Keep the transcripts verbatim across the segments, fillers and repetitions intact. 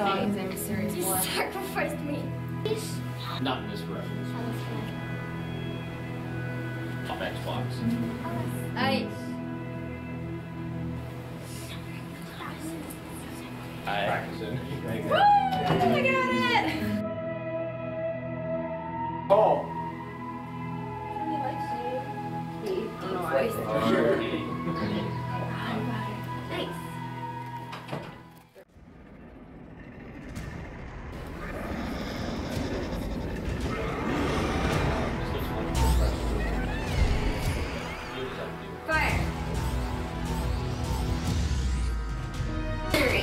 His name is Serious You Blood. sacrificed me. Not in this reference. Top Xbox. Nice. I practicing. Woo! I got it! Oh! I don't know why. Nice. Fire. Three.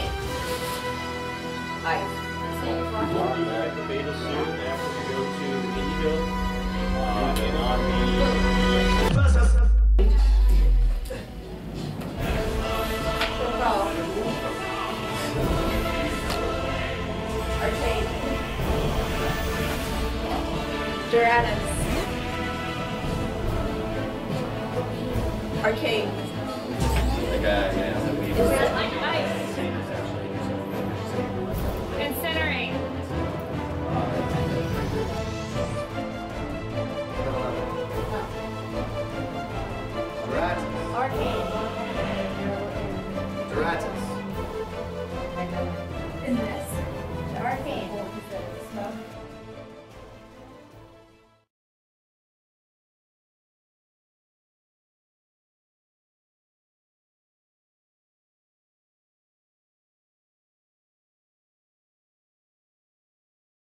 Ice. Welcome back to Beta Suit after we go to Indigo. Uh, and on the... Arcane. Duratus. Arcane. The guy, yeah. Is that like ice? Incinerate. Duratus. Arcane. Duratus. Isn't it?